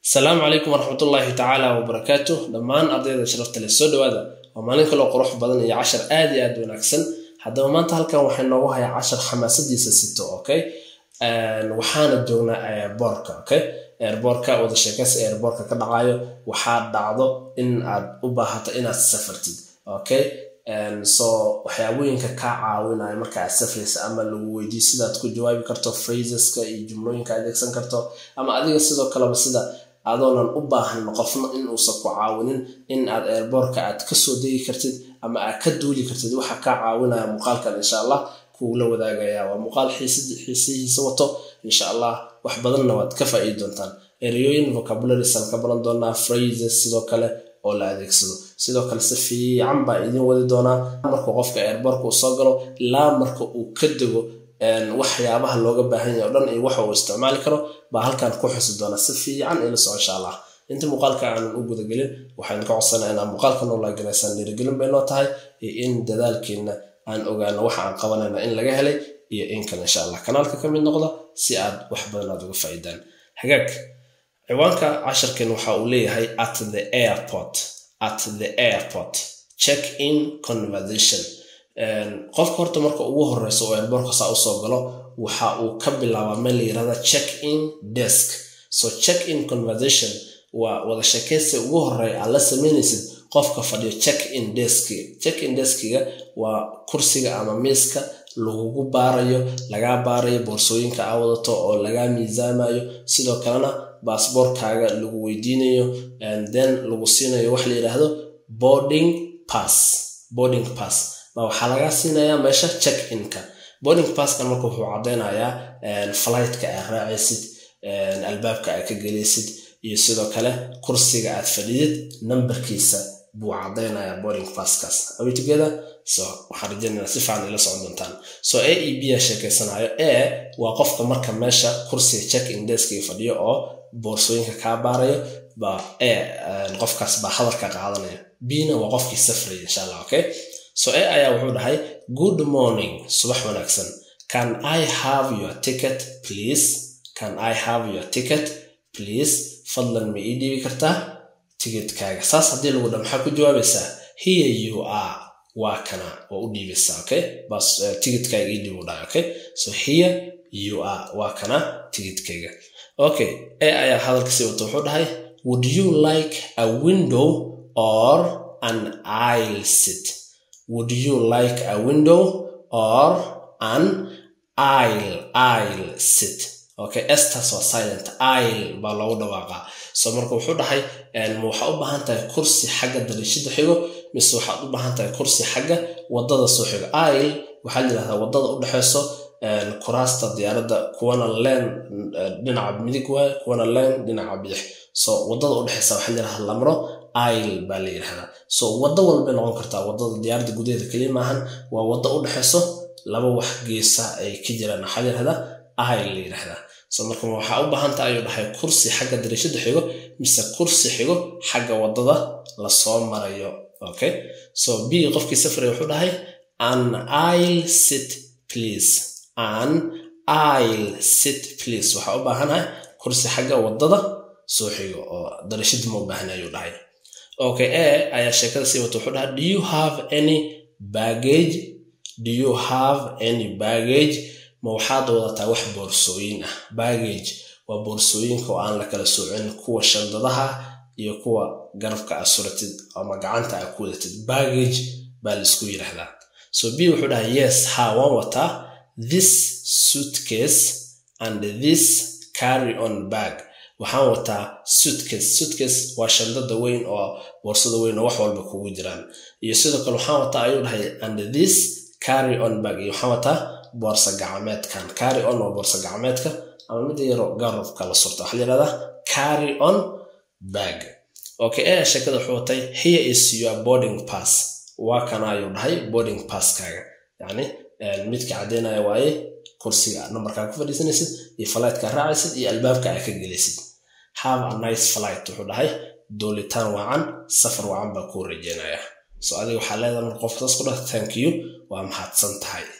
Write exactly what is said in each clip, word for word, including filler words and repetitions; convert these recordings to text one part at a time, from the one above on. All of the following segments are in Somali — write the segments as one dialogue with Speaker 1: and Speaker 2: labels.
Speaker 1: السلام عليكم ورحمة الله تعالى وبركاته. دمان أرضية شرفت للسود وهذا ومالين كله قروح بدن يا عشر آدي آد ونكسن حتى ما أنت هالكون وحنا وهاي عشر خمسة دي ستة أوكي آه وحنا دونا إيربوركا أوكي إيربوركا وذا شكاس إيربوركا كده عايو وحاد دعضو إن أد أباهت إن السفرتي أوكي and so waxyaabooyinka ka caawinaya marka aad safrayso ama lagu weydiiyo sida aad ku jawaabi karto phraseska iyo jumlooyinka aad adeegsan karto ama adiga sidoo kale sida adoonan u baahan qofna in uu soo caawinin in aad airportka aad ka soo deegi kartid ama aad ka duuli kartid waxa ka caawinaya muuqaalkan insha Allah kuula wadaagaya waa muuqaal xiisihiisa wato insha Allah wax badanna waad ka faa'iidi doontaan ereyooyin vocabulary san ka baran doonaa phrases sidoo kale oo la adeegsado sidoo kale si fiican baa idin wadi doona marka qofka airportka uu soo galo ilaa marka uu ka dego een waxyaabaha looga baahan yahay oo dhan iyo waxa uu isticmaali karo baa halkan ku xusi doona si fiican ila soo insha Allah inta muuqaalka aan u guda galin waxaan ka codsanaynaa muuqaalka noo la galaysan dhiirigelin bay noo tahay in dadaalkeena aan ogaano waxa aan qabanayna in laga helay iyo in kale insha Allah kanaalka ka mid noqdo si aad wax badan aad uga faa'iidaan hagaag ciwaanka casharkan waxa uu leeyahay at the airport at the airport check in conversation and qofka horta marka ugu horeyso oo airportka saa u soo galo waxa uu ka bilaabaa meel yiraahdo check in desk so check in conversation waa wada sheekaysi ugu horeeya aan la sameynaysid qofka fadhiyo check in desk check in deskiga waa kursiga ama miiska lagu baarayo laga baarayo boorsooyinka aad wadato oo laga miisaamayo sidoo kalena passportkaaga lagu weydiinayo and then lagu siinayo wax la yiraahdo boarding pass boarding pass ba waxa laga siinayaa meesha check in ka boarding pass kan markuu wuxuu cadeynayaa flight ka aad raacaysid albaabka aad ka galaysid iyo sidoo kale kursiga aad fadhidid numberkiisa buu cadeynayaa boarding pass kaas are we together so waxa rajaynayaa si fiican ila socon doontaan so A E B sheekaysanayo A waa qofka marka meesha kursiga check in desk fadhiyo oo boorsooyinka ka baarayo ba A qofkaas ba hadalka qaadanaya B na waa qofkii safray insha Allah okay so A ayaa wuxuu dhahay good morning subax wanaagsan can I have your ticket please can I have your ticket please fadlan ma ii dhiibi kartaa ticketkaaga saas hadii lagu dhaw maxaa ku jawaabaysaa here you are waa kana oo u dhiibaysaa okay bas ticketkaaga ii dhiibu dhahay okay so here you are waa kana ticketkaaga okay A ayaa hadalkiisa wato wuxuu dhahay would you like a window or an aisle seat would you like a window or an aisle aisle seat okay estas was silent aisle baa lagu dhawaaqa so marka wuxuu dhahay een waxa u baahan tahay kursi xagga dariishada xigo mise waxa u baahan tahay kursi xagga wadada soo xigo aisle waxa la yiraahdaa wadada u dhaxayso een kuraasta diyaaradda kuwana leen dhinaca midig waa kuwana leen dhinaca bidix so wadada u dhaxaysa waxa la yiraahdaa lamro aisle baa la yiraahdaa so wada walba noqon kartaa wadada diyaaradda gudaheeda kaliya maahan waa wada u dhaxayso laba wax geesa ay ka jiraan waxa la yiraahdaa aisle la yiraahdaa so marka waxa u baahan tahay ayuu dhahay kursi xagga dariishada xigo mise kursi xigo xagga wadada la soo marayo okay so B qofkii safray wuxuu dhahay an aisle seat please an aisle seat please waxa u baahanahay kursi xagga wadada soo xigo oo dariishada ma u baahanayo dhahay okay A ayaa sheekada si wato wuxuu dhahay do you have any baggage do you have any baggage ma waxaad wadataa wax boorsooyin ah baggage waa boorsooyinka oo aan la kala soocin kuwa shandadaha iyo kuwa garabka asuratid ama gacanta aad ku wadatid baggage baa la isku yiraahdaa so B wuxuu dhahay yes ha waan wataa this suitcase and this carry on bag waxaan wataa suitcase suitcase waa shandada weyn oo boorsada weyn oo wax walba kugu jiraan iyo sidoo kale waxaan wataa ayuu dhahay and this carry on bag iyo waxaan wataa boorsa gacmeedkan carry on waa boorsa gacmeedka ama mid yar oo garabka la surto waxa la yiraahdaa carry on bag okay ee sheekada wuxuu watay here is your boarding pass waa kana ayuu dhahay boarding pass kaaga yani midka cadeynaya waaye kursiga numberka ku fadhiisanaysid iyo flight-ka raacaysid iyo albaabka aad ka galaysid have a nice flight wuxuu dhahay doolitaan wacan safar wacan baa ku rajeynaya so adiga waxa leedahay qof taas ku dhahay thank you waa mahadsan tahay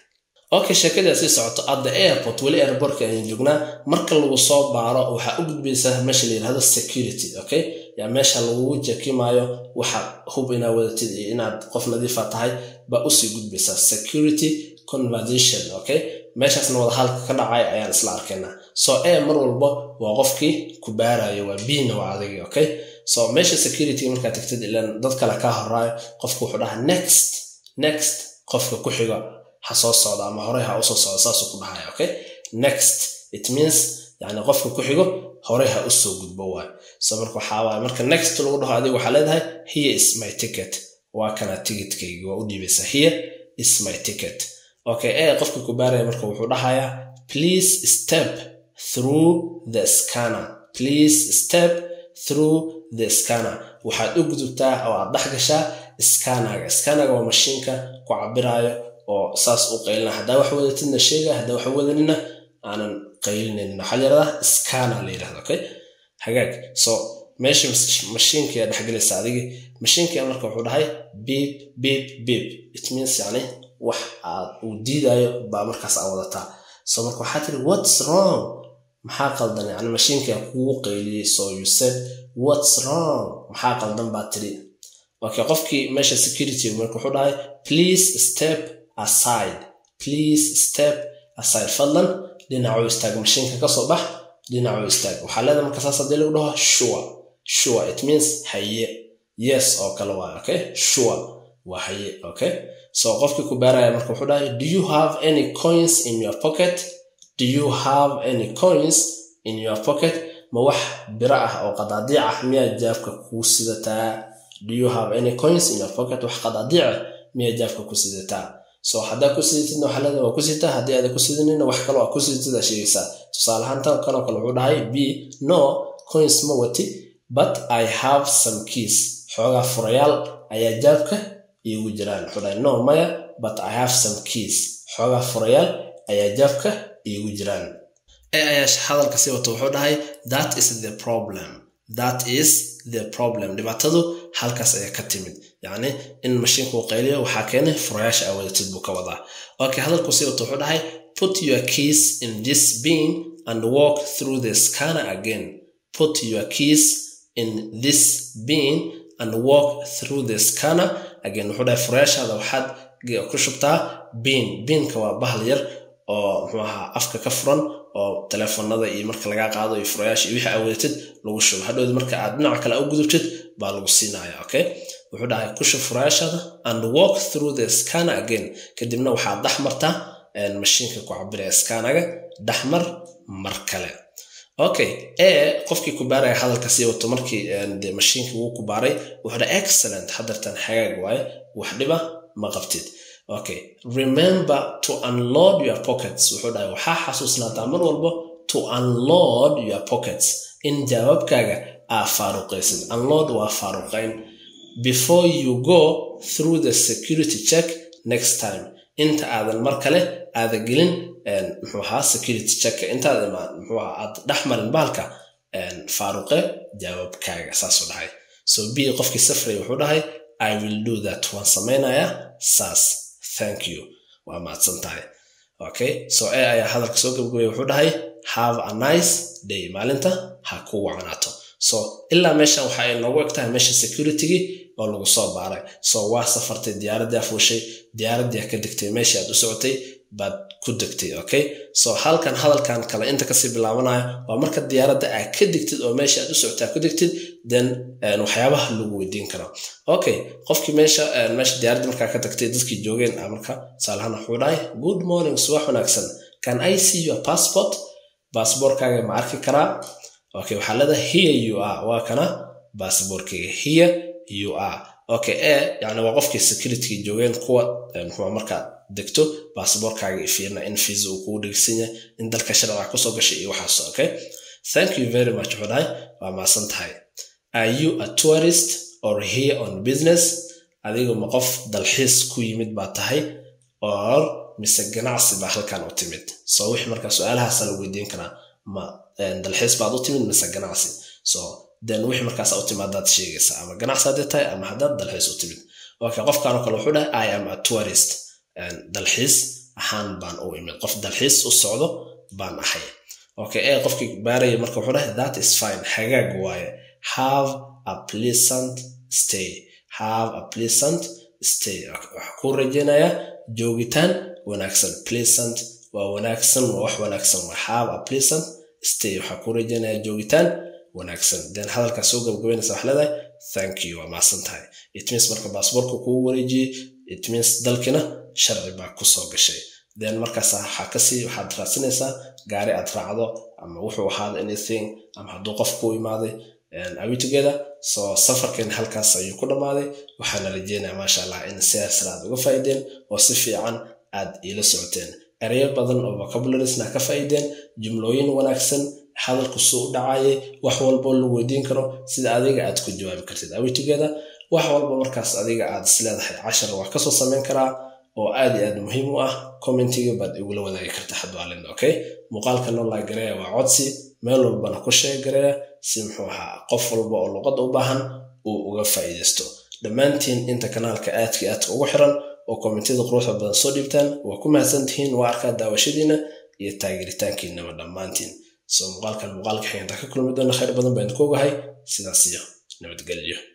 Speaker 1: okay sheekada si socoto at the airport wali airportka ay joognaa marka lagu soo baaro waxa u gudbaysaa meesha la yiraahdo security okay ya meesha lagu jekimayo waxa hub ina wadatid inaad qof nadiif ah tahay ba u sii gudbaysaa security conversation okay meeshaasna wada halka ka dhacay ayaan isla arkaynaa so a mar walba waa qofkii ku baarayo waa b na waa adiga okay so meesha security marka tagtid ilaan dad kale ka horaayo qofku wuxuu dhahaa next next qofka ku xiga ha soo socda ama hore ha u soo socda saas ku dhahay okay next it means yani qofka ku xigo hore ha u soo gudbo waay so marka waxa waay marka next lagu dhaho adiga waxa leedahay here is my ticket waa kana ticketkayga waa u dhiibaysaa here is my ticket okay ee qofka ku baaray marka wuxuu dhahayaa please step through the scanner please step through the scanner waxaad u gudubtaa oo aad dhex gashaa scannerga scannerga waa mashiinka ku cabirayo oo saas u qaylina hadaa wax wadatidna sheega hadaa wax wadanina aanan qaylinayn waxa la yiraahdaa scanner la yiraahdo okay hagaag so meesha mashiinka aad dhex galaysaa adiga mashiinka marka wuxuu dhahay beep beep beep it means yani wax aad u diidayo baa markaas aad wadataa so marka waxa tiri what's wrong maxaa qaldan yani mashiinka kugu qayliyay so you said what's wrong maxaa qaldan baa tiri okay qofkii meesha security marka wuxuu dhahay please step aside please step aside fadlan dhinacu istaag mashiinka ka soo bax dhinacu istaag waxa leedahay marka saas hadii lagu dhaho sure sure it means haye yes oo kala waa okay sure waa haye okay so qofkii ku baaraya marka wuxuu dhahay do you have any coins in your pocket do you have any coins in your pocket ma wax bira ah oo qadaadiic ah miyaa jaabka ku sidataa do you have any coins in your pocket wax qadaadiic ah miyaa jaabka ku sidataa so hadaa ku siditidna waxa leedahay waa ku sidataa hadii aad ku sidinina wax kale waa ku siditida sheegaysaa tusaale ahaan tan kale kale wuxuu dhahay b no coins ma wati but I have some keys xoogaa furayaal ayaa jaabka iigu jiraan wuxuu dhahay no maya but I have some keys xoogaa furayaal ayaa jaabka iigu jiraan ee ayaa hadalka si wato wuxuu dhahay that is the problem that is the problem dhibaatadu halkaas ayaa ka timid yani in mashiinku qayliyo waxa keenay furayaasha awadatid buu ka wadaa okay hadalku si wato wuxuu dhahay put your keys in this bin and walk through the scanner again put your keys in this bin and walk through the scanner again wuxuu dhahay furayaashaada waxaad ku shubtaa bin binka waa bahal yar oo muxuu ahaa afka ka furan oo telefoonada iyo marka laga qaado iyo furayaasha iyo wixii awadatid lagu shubo hadhood marka aad dhinac kale u gudubtid baa lagu siinaya okay wuxuu dhahay ku shub furayaashaada and walk through the scanner again kadibna waxaad dhaxmartaa mashiinka ku cabiraya scannerga dhaxmar mar kale okay ee qofkii ku baaray hadalka si wato markii de mashiinka uu ku baaray wuxuu dhahay excellent hadartan xagaag waaye wax dhiba ma qabtid okay remember to unload your pockets wuxuu dhahay waxa xasuusnaataa mar walba to unload your pockets in jawaabkaaga aa faaruqaysid unload waa faaruqayn before you go through the security check next time inta aadan mar kale aada gelin muxuu ahaa security check inta aadan muxuu ahaa aad dhaxmarin baalka faaruqe jawaabkaaga saas u dhahay so b qofkii safray wuxuu dhahay I will do that waan sameynaya saas thank you waa mahadsan tahay okay so a ayaa hadalka soo gabagabay wuxuu dhahay have a nice day maalinta ha ku wacnaato so ilaa meeshan waxa ay noogu egtahay meesha security oo lagu soo baaray so waa safartay diyaaradda afuushay diyaaradda ka degtay meesha aad u socotay baad ku degtay okay so halkan hadalkan kale inta ka sii bilaabanayo waa marka diyaaradda aad ka degtid oo meesha aad u socotay ku degtid then waxyaabaha lagu weydiin karo okay qofkii meesha meesha diyaaradda marka ka tagtay dadkii joogeen marka salahan wuxuu dhahay good morning subax wanaagsan can I see your passport passportkaaga ma arki karaa okay waxa leedahay here you are waa kana passportkaaga here you are okay eh yani waa qofkii security joogeen kuwa muxuu marka degto passportkaaga fiirna in visa uu ku dhigsan yahay in dalka sharciga ku soo gashay iyo waxaas okay thank you very much xuday waa maasan tahay are you a tourist or here on business adiga ma qof dalxiis ku yimid baa tahay or mise ganacsi baa halkan u timid so wix marka su'aalahaas la weydiin karaa ma dalxiis baad u timid mise ganacsi so then wix markaas u timaadaad sheegaysa ama ganacsi aad tahay ama haddaad dalxiis u timid okay qofkaan kale wuxuu dhahay I am a tourist and dalxiis ahaan baan u imid qof dalxiis u socdo baan ahay okay ee qofkii baaray marka wuxuu dhahay that is fine hagaag waaye have a pleasant stay have a pleasant stay waxa ku rajaynaya joogitaan wanaagsan pleasant waa wanaagsan waa wax wanaagsan waa have a pleasant stay waxa ku rajaynaya joogitaan wanaagsan then hadalka soo gabagabeynaysa wax leedahay thank you waa maasan tahay it means marka baasaboorka kuu wareejiyay it means dalkina sharci baa ku soo gashay then markaas waxa ka sii waxaad raadsanaysaa gaari aad raacdo ama wuxuu ahaado anything ama hadduu qof ku imaaday and are we together so safarkan halkaas ayuu ku dhamaaday waxaan rajeynayaa maasha Allah in sidaas aad uga faa'iideen oo si fiican aad ila socoteen erayo badan oo vocabularies-na ka faa'iideen jumlooyin wanaagsan hadalku soo dhacay wax walba lagu weydiin karo sida adiga aad ku jawaabi kartid are we together wax walba markaas adiga aad isleedahay cashar wax ka soo sameyn karaa oo aad iyo aad muhiim u ah commentiga baad igula wadaagi kartaa hadwaalin okay muuqaalka noo like gareeya waa codsi meel walbana ku share gareeya si muxuu ahaa qof walba oo luqad u baahan uu uga faa'iideysto dhammaantiin inta kanaalka aadka aad ugu xiran oo commentida quruxda badan soo dhiibtaan waa ku mahadsantihiin waa arkaa daawashadiina iyo taageeritaankiina dhammaantiin soo muuqaalkan muuqaalka xigta ka kulmi doona khayr badan baan ku ogahay sidaas iyo nabadgelyo